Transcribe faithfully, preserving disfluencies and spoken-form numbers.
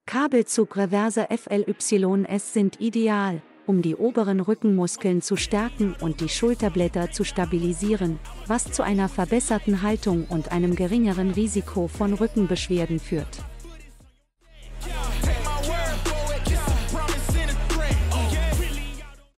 Kabelzug Reverse F L Y S sind ideal, um die oberen Rückenmuskeln zu stärken und die Schulterblätter zu stabilisieren, was zu einer verbesserten Haltung und einem geringeren Risiko von Rückenbeschwerden führt.